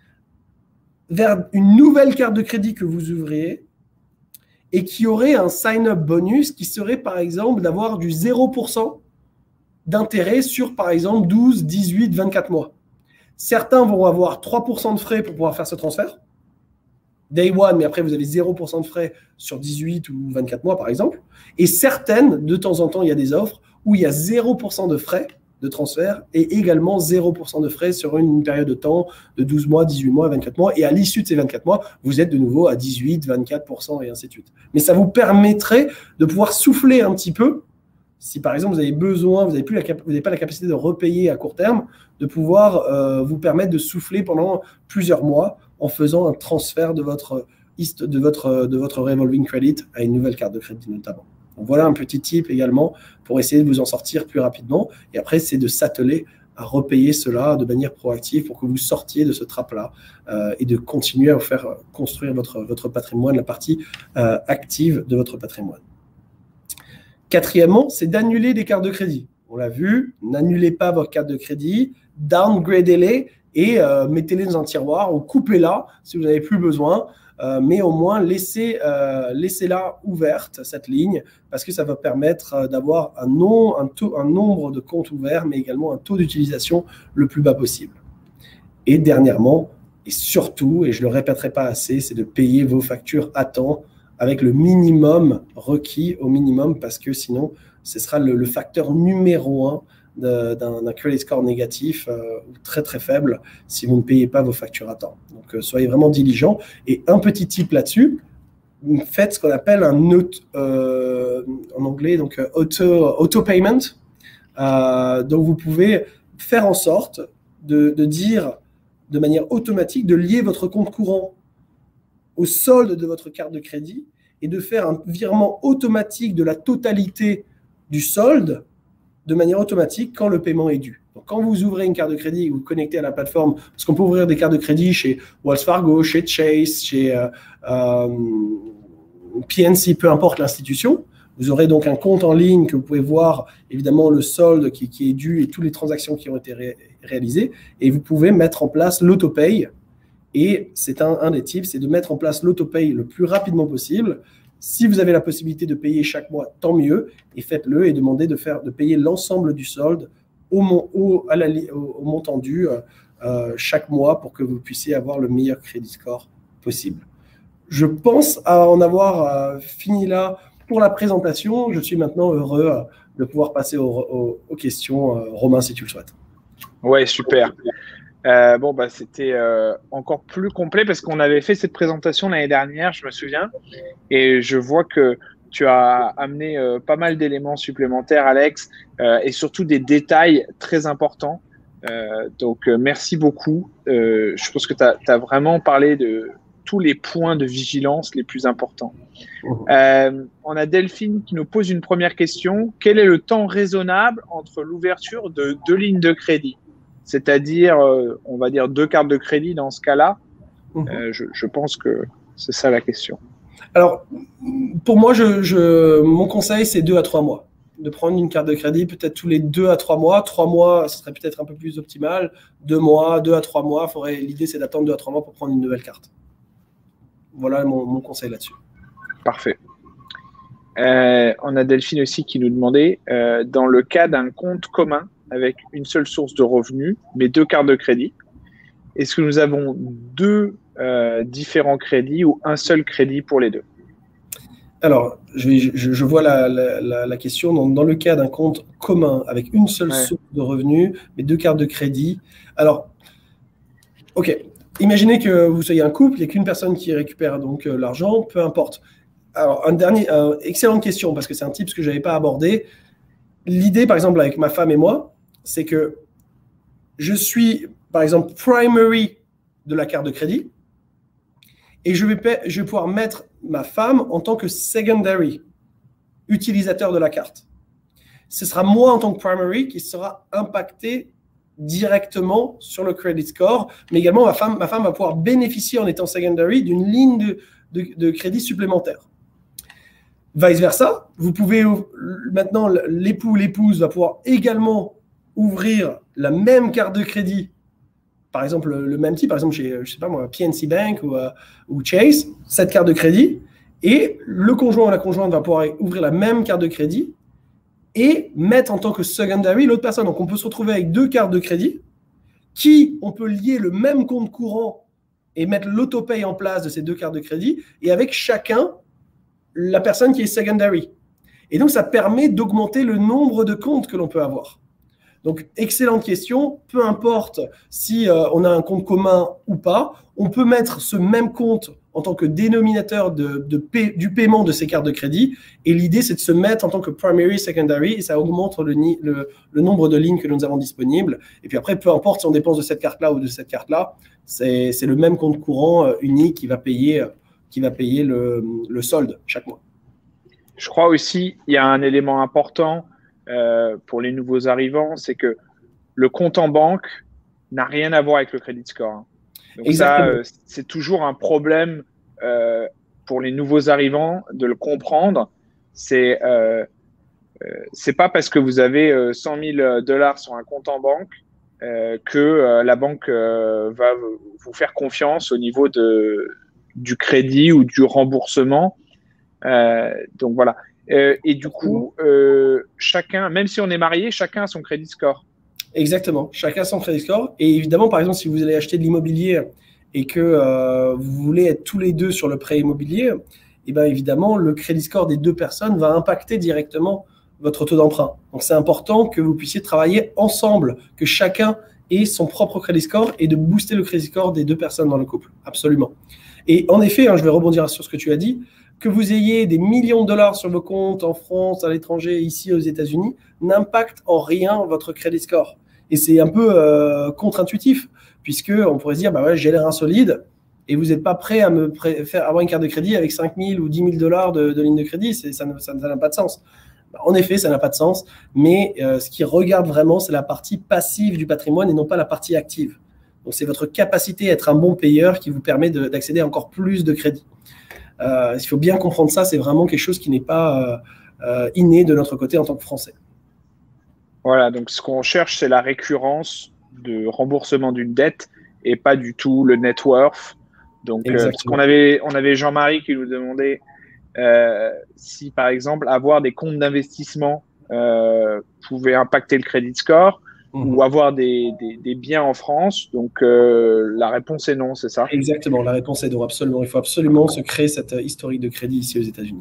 vers une nouvelle carte de crédit que vous ouvriez et qui aurait un sign-up bonus qui serait, par exemple, d'avoir du zéro pour cent d'intérêt sur, par exemple, douze, dix-huit, vingt-quatre mois. Certains vont avoir trois pour cent de frais pour pouvoir faire ce transfert. Day one, mais après, vous avez zéro pour cent de frais sur dix-huit ou vingt-quatre mois, par exemple. Et certaines, de temps en temps, il y a des offres où il y a zéro pour cent de frais de transfert et également zéro pour cent de frais sur une période de temps de douze mois, dix-huit mois, vingt-quatre mois. Et à l'issue de ces vingt-quatre mois, vous êtes de nouveau à dix-huit, vingt-quatre pour cent et ainsi de suite. Mais ça vous permettrait de pouvoir souffler un petit peu. Si par exemple, vous avez besoin, vous n'avez pas la capacité de repayer à court terme, de pouvoir euh, vous permettre de souffler pendant plusieurs mois en faisant un transfert de votre, de votre, de votre revolving credit à une nouvelle carte de crédit notamment. Donc voilà un petit tip également pour essayer de vous en sortir plus rapidement. Et après, c'est de s'atteler à repayer cela de manière proactive pour que vous sortiez de ce trap-là euh, et de continuer à vous faire construire votre, votre patrimoine, la partie euh, active de votre patrimoine. Quatrièmement, c'est d'annuler des cartes de crédit. On l'a vu, n'annulez pas vos cartes de crédit, downgradez-les et euh, mettez-les dans un tiroir ou coupez-la si vous n'avez plus besoin, euh, mais au moins laissez, euh, laissez-la ouverte, cette ligne, parce que ça va permettre d'avoir un, nom, un, taux, un nombre de comptes ouverts, mais également un taux d'utilisation le plus bas possible. Et dernièrement, et surtout, et je ne le répéterai pas assez, c'est de payer vos factures à temps avec le minimum requis au minimum, parce que sinon, ce sera le, le facteur numéro un d'un credit score négatif euh, ou très très faible si vous ne payez pas vos factures à temps. Donc euh, soyez vraiment diligents. Et un petit tip là-dessus, faites ce qu'on appelle un auto, euh, en anglais donc euh, auto, auto payment. Euh, donc vous pouvez faire en sorte de, de dire de manière automatique, de lier votre compte courant au solde de votre carte de crédit et de faire un virement automatique de la totalité du solde de manière automatique quand le paiement est dû. Donc, quand vous ouvrez une carte de crédit et vous vous connectez à la plateforme, parce qu'on peut ouvrir des cartes de crédit chez Wells Fargo, chez Chase, chez euh, euh, P N C, peu importe l'institution, vous aurez donc un compte en ligne que vous pouvez voir évidemment le solde qui, qui est dû et toutes les transactions qui ont été ré réalisées. Et vous pouvez mettre en place l'autopay. Et c'est un, un des tips, c'est de mettre en place l'autopay le plus rapidement possible. Si vous avez la possibilité de payer chaque mois, tant mieux. Et faites-le et demandez de, faire, de payer l'ensemble du solde au, au, à la, au, au montant dû euh, chaque mois pour que vous puissiez avoir le meilleur crédit score possible. Je pense à en avoir euh, fini là pour la présentation. Je suis maintenant heureux euh, de pouvoir passer aux, aux, aux questions. Euh, Romain, si tu le souhaites. Ouais, super. Euh, bon, bah, c'était euh, encore plus complet parce qu'on avait fait cette présentation l'année dernière, je me souviens, et je vois que tu as amené euh, pas mal d'éléments supplémentaires, Alex, euh, et surtout des détails très importants. Euh, donc, euh, merci beaucoup. Euh, je pense que tu as vraiment parlé de tous les points de vigilance les plus importants. Euh, on a Delphine qui nous pose une première question. Quel est le temps raisonnable entre l'ouverture de deux lignes de crédit ? C'est-à-dire, euh, on va dire deux cartes de crédit dans ce cas-là. Mmh. Euh, je, je pense que c'est ça la question. Alors, pour moi, je, je, mon conseil, c'est deux à trois mois. De prendre une carte de crédit peut-être tous les deux à trois mois. Trois mois, ce serait peut-être un peu plus optimal. Deux mois, deux à trois mois. L'idée, c'est d'attendre deux à trois mois pour prendre une nouvelle carte. Voilà mon, mon conseil là-dessus. Parfait. Euh, on a Delphine aussi qui nous demandait, euh, dans le cas d'un compte commun, avec une seule source de revenus, mais deux cartes de crédit. Est-ce que nous avons deux euh, différents crédits ou un seul crédit pour les deux? Alors, je, je, je vois la, la, la question. Donc, dans le cas d'un compte commun avec une seule ouais. source de revenus, mais deux cartes de crédit. Alors, OK. Imaginez que vous soyez un couple, il n'y a qu'une personne qui récupère donc euh, l'argent, peu importe. Alors, un dernier, euh, excellente question, parce que c'est un type que je n'avais pas abordé. L'idée, par exemple, avec ma femme et moi, c'est que je suis, par exemple, primary de la carte de crédit et je vais, je vais pouvoir mettre ma femme en tant que secondary, utilisateur de la carte. Ce sera moi en tant que primary qui sera impacté directement sur le credit score, mais également ma femme, ma femme va pouvoir bénéficier en étant secondary d'une ligne de, de, de crédit supplémentaire. Vice versa, vous pouvez maintenant, l'époux ou l'épouse va pouvoir également ouvrir la même carte de crédit, par exemple le même type, par exemple chez, je sais pas moi, P N C Bank ou, uh, ou Chase, cette carte de crédit, et le conjoint ou la conjointe va pouvoir ouvrir la même carte de crédit et mettre en tant que secondary l'autre personne. Donc on peut se retrouver avec deux cartes de crédit qui, on peut lier le même compte courant et mettre l'autopay en place de ces deux cartes de crédit, et avec chacun la personne qui est secondary. Et donc ça permet d'augmenter le nombre de comptes que l'on peut avoir. Donc, excellente question. Peu importe si euh, on a un compte commun ou pas, on peut mettre ce même compte en tant que dénominateur de, de paie, du paiement de ces cartes de crédit. Et l'idée, c'est de se mettre en tant que primary, secondary, et ça augmente le, le, le nombre de lignes que nous avons disponibles. Et puis après, peu importe si on dépense de cette carte-là ou de cette carte-là, c'est le même compte courant euh, unique qui va payer, euh, qui va payer le, le solde chaque mois. Je crois aussi il y a un élément important Euh, pour les nouveaux arrivants, c'est que le compte en banque n'a rien à voir avec le credit score. Donc Exactement. ça, euh, c'est toujours un problème euh, pour les nouveaux arrivants de le comprendre. C'est euh, euh, c'est pas parce que vous avez euh, cent mille dollars sur un compte en banque euh, que euh, la banque euh, va vous faire confiance au niveau de, du crédit ou du remboursement. Euh, donc voilà. Euh, et du coup, euh, chacun, même si on est marié, chacun a son credit score. Exactement, chacun a son credit score. Et évidemment, par exemple, si vous allez acheter de l'immobilier et que euh, vous voulez être tous les deux sur le prêt immobilier, et bien évidemment, le credit score des deux personnes va impacter directement votre taux d'emprunt. Donc, c'est important que vous puissiez travailler ensemble, que chacun ait son propre crédit score et de booster le crédit score des deux personnes dans le couple. Absolument. Et en effet, hein, je vais rebondir sur ce que tu as dit, que vous ayez des millions de dollars sur vos comptes en France, à l'étranger, ici aux États-Unis, n'impacte en rien votre crédit score. Et c'est un peu euh, contre-intuitif, puisqu'on pourrait se dire, bah ouais, j'ai l'air insolide, et vous n'êtes pas prêt à me pré faire avoir une carte de crédit avec cinq mille ou dix mille dollars de, de ligne de crédit, ça n'a ça, ça pas de sens. En effet, ça n'a pas de sens, mais euh, ce qui regarde vraiment, c'est la partie passive du patrimoine et non pas la partie active. Donc, c'est votre capacité à être un bon payeur qui vous permet d'accéder à encore plus de crédit. Euh, il faut bien comprendre ça, c'est vraiment quelque chose qui n'est pas euh, euh, inné de notre côté en tant que Français. Voilà, donc ce qu'on cherche, c'est la récurrence de remboursement d'une dette et pas du tout le net worth. Donc, euh, parce qu'on avait, on avait Jean-Marie qui nous demandait euh, si, par exemple, avoir des comptes d'investissement euh, pouvait impacter le credit score mmh. ou avoir des, des, des biens en France. Donc, euh, la réponse est non, c'est ça? Exactement, la réponse est non, absolument. Il faut absolument se créer cette historique de crédit ici aux États-Unis.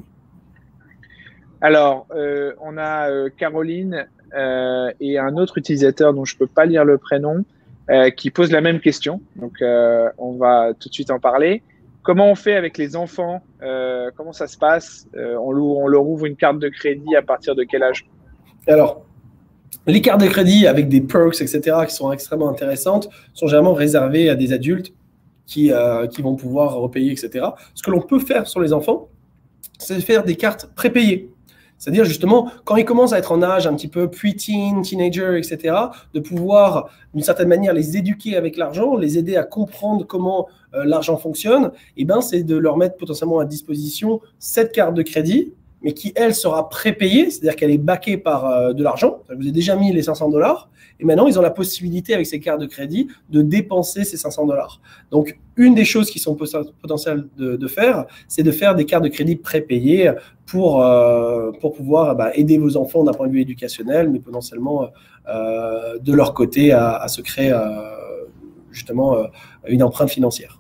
Alors, euh, on a euh, Caroline euh, et un autre utilisateur dont je ne peux pas lire le prénom euh, qui pose la même question. Donc, euh, on va tout de suite en parler. Comment on fait avec les enfants? euh, Comment ça se passe? euh, on, on leur ouvre une carte de crédit à partir de quel âge? Alors, les cartes de crédit avec des perks, et cetera, qui sont extrêmement intéressantes, sont généralement réservées à des adultes qui, euh, qui vont pouvoir repayer, et cetera. Ce que l'on peut faire sur les enfants, c'est faire des cartes prépayées. C'est-à-dire justement, quand ils commencent à être en âge un petit peu pre-teen, teenager, et cetera, de pouvoir d'une certaine manière les éduquer avec l'argent, les aider à comprendre comment euh, l'argent fonctionne, et ben c'est de leur mettre potentiellement à disposition cette carte de crédit, mais qui, elle, sera prépayée, c'est-à-dire qu'elle est backée par euh, de l'argent. Vous avez déjà mis les cinq cents dollars, et maintenant, ils ont la possibilité, avec ces cartes de crédit, de dépenser ces cinq cents dollars. Donc, une des choses qui sont potentielles de, de faire, c'est de faire des cartes de crédit prépayées pour, euh, pour pouvoir bah, aider vos enfants d'un point de vue éducationnel, mais potentiellement euh, de leur côté à, à se créer euh, justement euh, une empreinte financière.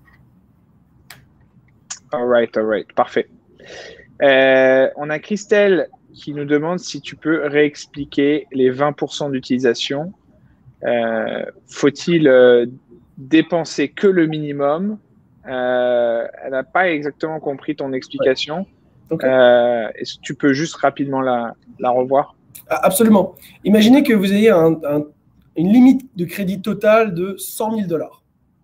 All right, all right, parfait. Euh, on a Christelle qui nous demande si tu peux réexpliquer les vingt pour cent d'utilisation. Euh, faut-il euh, dépenser que le minimum? euh, Elle n'a pas exactement compris ton explication. Ouais. Okay. Euh, Est-ce que tu peux juste rapidement la, la revoir? Absolument. Imaginez que vous ayez un, un, une limite de crédit totale de cent mille dollars.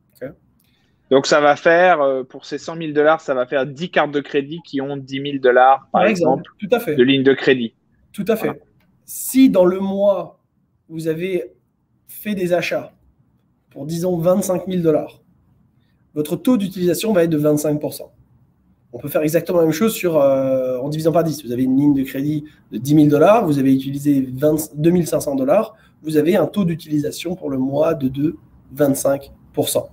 Donc, ça va faire, pour ces cent mille dollars, ça va faire dix cartes de crédit qui ont dix mille dollars, par, par exemple, exemple, tout à fait. de ligne de crédit. Tout à fait. Voilà. Si dans le mois, vous avez fait des achats pour, disons, vingt-cinq mille dollars, votre taux d'utilisation va être de vingt-cinq pour cent. On peut faire exactement la même chose sur, euh, en divisant par dix. Vous avez une ligne de crédit de dix mille dollars, vous avez utilisé deux mille cinq cents dollars, vous avez un taux d'utilisation pour le mois de, de vingt-cinq pour cent.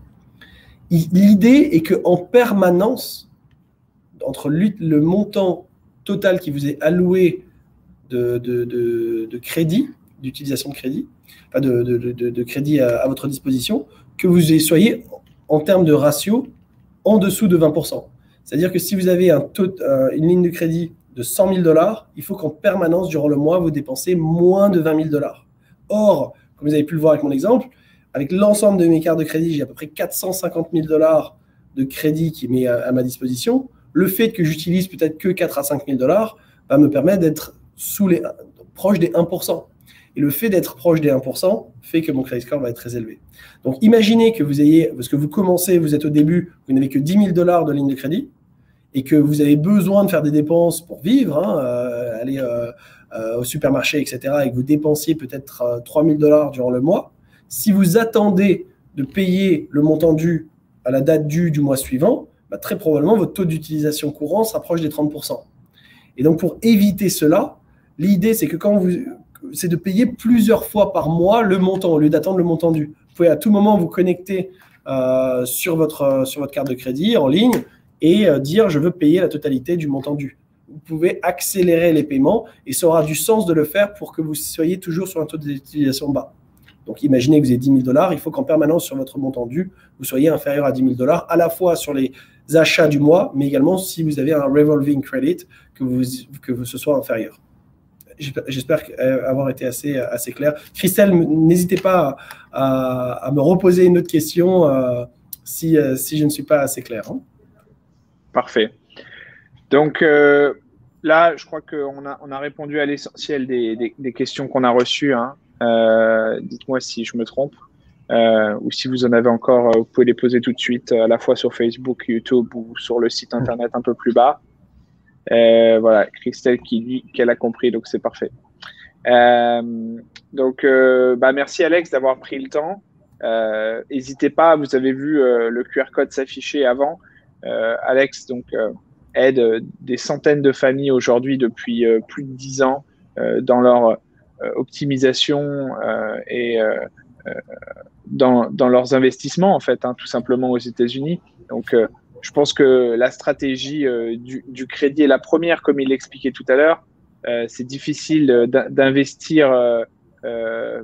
L'idée est qu'en permanence, entre le montant total qui vous est alloué de, de, de, de crédit, d'utilisation de crédit, enfin de, de, de, de crédit à, à votre disposition, que vous soyez en termes de ratio en dessous de vingt pour cent. C'est-à-dire que si vous avez un taux, euh, une ligne de crédit de cent mille dollars, il faut qu'en permanence, durant le mois, vous dépensez moins de vingt mille dollars. Or, comme vous avez pu le voir avec mon exemple, avec l'ensemble de mes cartes de crédit, j'ai à peu près quatre cent cinquante mille dollars de crédit qui est mis à, à ma disposition. Le fait que j'utilise peut-être que quatre à cinq mille dollars va me permettre d'être sous les, proche des un pour cent. Et le fait d'être proche des un pour cent fait que mon credit score va être très élevé. Donc, imaginez que vous ayez, parce que vous commencez, vous êtes au début, vous n'avez que dix mille dollars de ligne de crédit et que vous avez besoin de faire des dépenses pour vivre, hein, euh, aller euh, euh, au supermarché, et cetera, et que vous dépensiez peut-être euh, trois mille dollars durant le mois. Si vous attendez de payer le montant dû à la date due du mois suivant, bah, très probablement, votre taux d'utilisation courant s'approche des trente pour cent. Et donc, pour éviter cela, l'idée, c'est que quand vous, c'est de payer plusieurs fois par mois le montant, au lieu d'attendre le montant dû. Vous pouvez à tout moment vous connecter euh, sur, votre, sur votre carte de crédit en ligne et euh, dire « je veux payer la totalité du montant dû ». Vous pouvez accélérer les paiements et ça aura du sens de le faire pour que vous soyez toujours sur un taux d'utilisation bas. Donc, imaginez que vous avez dix mille dollars, il faut qu'en permanence, sur votre montant dû, vous soyez inférieur à dix mille dollars, à la fois sur les achats du mois, mais également si vous avez un revolving credit, que, vous, que ce soit inférieur. j'espère avoir été assez, assez clair. Christelle, n'hésitez pas à, à, me reposer une autre question euh, si, si je ne suis pas assez clair. Hein. Parfait. Donc euh, là, je crois qu'on a, on a répondu à l'essentiel des, des, des questions qu'on a reçues. Hein. Euh, dites-moi si je me trompe. Euh, ou si vous en avez encore, vous pouvez les poser tout de suite, à la fois sur Facebook, YouTube ou sur le site internet un peu plus bas. Euh, voilà, Christelle qui dit qu'elle a compris, donc c'est parfait. Euh, donc, euh, bah, merci Alex d'avoir pris le temps. Euh, n'hésitez pas, vous avez vu euh, le Q R code s'afficher avant. Euh, Alex donc euh, aide euh, des centaines de familles aujourd'hui depuis euh, plus de dix ans euh, dans leur euh, optimisation euh, et euh, euh, dans, dans leurs investissements en fait, hein, tout simplement aux États-Unis. Donc, euh, je pense que la stratégie euh, du, du crédit est la première, comme il l'expliquait tout à l'heure. Euh, c'est difficile d'investir euh, euh,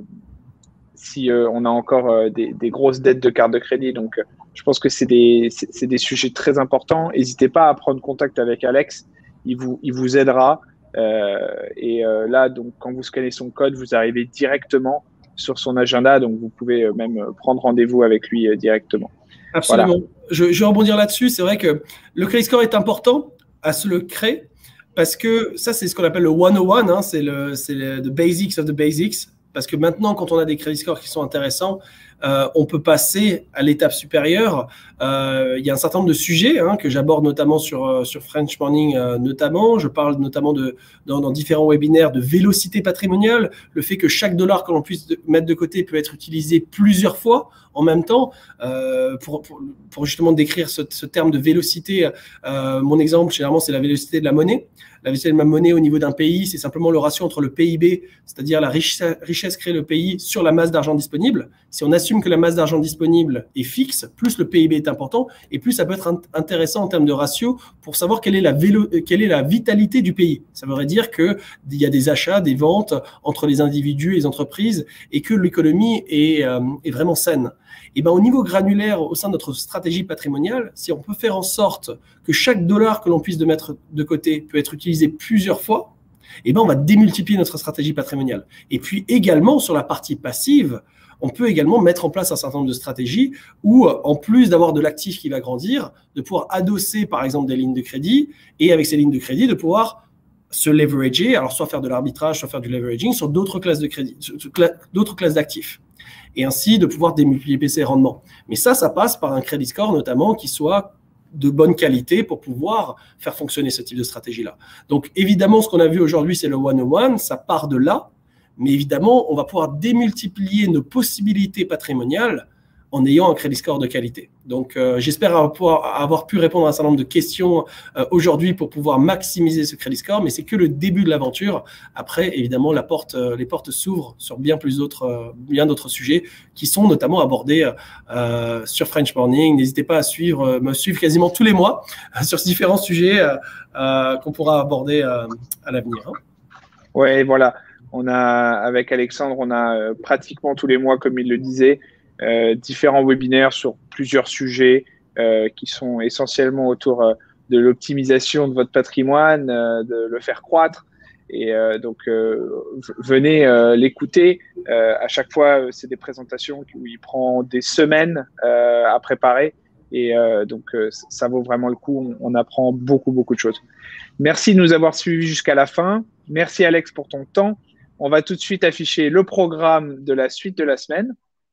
si euh, on a encore euh, des, des grosses dettes de carte de crédit. Donc, euh, je pense que c'est des, c'est des sujets très importants. N'hésitez pas à prendre contact avec Alex. Il vous, il vous aidera. Euh, et euh, là, donc, quand vous scannez son code, vous arrivez directement sur son agenda. Donc, vous pouvez même prendre rendez-vous avec lui euh, directement. Absolument. Voilà. Je, je vais rebondir là-dessus. C'est vrai que le credit score est important à se le créer parce que ça, c'est ce qu'on appelle le cent un. Hein, c'est le, le the basics of the basics. Parce que maintenant, quand on a des credit scores qui sont intéressants, euh, on peut passer à l'étape supérieure. Euh, il y a un certain nombre de sujets hein, que j'aborde notamment sur, sur French Morning. Euh, notamment, je parle notamment de, dans, dans différents webinaires de vélocité patrimoniale, le fait que chaque dollar que l'on puisse de, mettre de côté peut être utilisé plusieurs fois en même temps. Euh, pour, pour, pour justement décrire ce, ce terme de vélocité, euh, mon exemple, généralement, c'est la vélocité de la monnaie. La vélocité de la monnaie au niveau d'un pays, c'est simplement le ratio entre le P I B, c'est-à-dire la richesse, richesse créée le pays, sur la masse d'argent disponible. Si on assume que la masse d'argent disponible est fixe, plus le P I B est important, et plus ça peut être intéressant en termes de ratio pour savoir quelle est la, vélo, quelle est la vitalité du pays. Ça voudrait dire qu'il y a des achats, des ventes entre les individus et les entreprises, et que l'économie est, euh, est vraiment saine. Et ben, au niveau granulaire, au sein de notre stratégie patrimoniale, si on peut faire en sorte que chaque dollar que l'on puisse de mettre de côté peut être utilisé plusieurs fois, et ben, on va démultiplier notre stratégie patrimoniale. Et puis également, sur la partie passive, on peut également mettre en place un certain nombre de stratégies où, en plus d'avoir de l'actif qui va grandir, de pouvoir adosser, par exemple, des lignes de crédit, et avec ces lignes de crédit, de pouvoir se leverager, alors soit faire de l'arbitrage, soit faire du leveraging sur d'autres classes de crédit, d'autres classes d'actifs. Et ainsi de pouvoir démultiplier ses rendements. Mais ça, ça passe par un credit score notamment qui soit de bonne qualité pour pouvoir faire fonctionner ce type de stratégie-là. Donc évidemment, ce qu'on a vu aujourd'hui, c'est le cent un, ça part de là, mais évidemment, on va pouvoir démultiplier nos possibilités patrimoniales en ayant un credit score de qualité. Donc, euh, j'espère avoir, avoir pu répondre à un certain nombre de questions euh, aujourd'hui pour pouvoir maximiser ce credit score, mais c'est que le début de l'aventure. Après, évidemment, la porte, euh, les portes s'ouvrent sur bien plus d'autres, euh, bien d'autres sujets qui sont notamment abordés euh, sur French Morning. N'hésitez pas à suivre, euh, me suivre quasiment tous les mois sur ces différents sujets euh, euh, qu'on pourra aborder euh, à l'avenir. Hein. Ouais, voilà. On a, avec Alexandre, on a euh, pratiquement tous les mois, comme il le disait, Euh, différents webinaires sur plusieurs sujets euh, qui sont essentiellement autour euh, de l'optimisation de votre patrimoine, euh, de le faire croître. Et euh, donc, euh, venez euh, l'écouter. Euh, à chaque fois, c'est des présentations où il prend des semaines euh, à préparer. Et euh, donc, euh, ça vaut vraiment le coup. On, on apprend beaucoup, beaucoup de choses. Merci de nous avoir suivis jusqu'à la fin. Merci, Alex, pour ton temps. On va tout de suite afficher le programme de la suite de la semaine.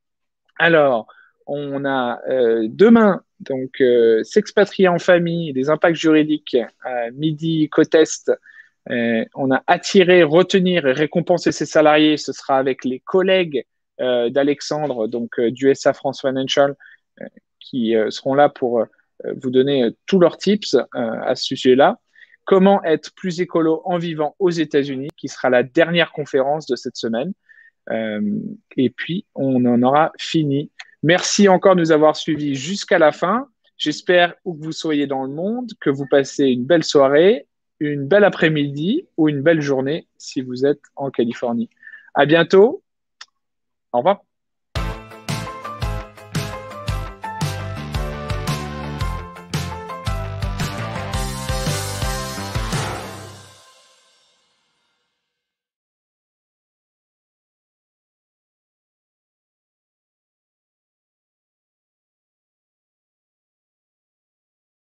Alors, on a euh, demain, donc, euh, s'expatrier en famille, des impacts juridiques, à midi, côte Est. Euh, on a attirer, retenir et récompenser ses salariés. Ce sera avec les collègues euh, d'Alexandre, donc euh, du S A France Financial, euh, qui euh, seront là pour euh, vous donner euh, tous leurs tips euh, à ce sujet-là. Comment être plus écolo en vivant aux États-Unis, qui sera la dernière conférence de cette semaine. Euh, et puis, on en aura fini. Merci encore de nous avoir suivis jusqu'à la fin. J'espère où que vous soyez dans le monde, que vous passez une belle soirée, une belle après-midi ou une belle journée si vous êtes en Californie. À bientôt. Au revoir.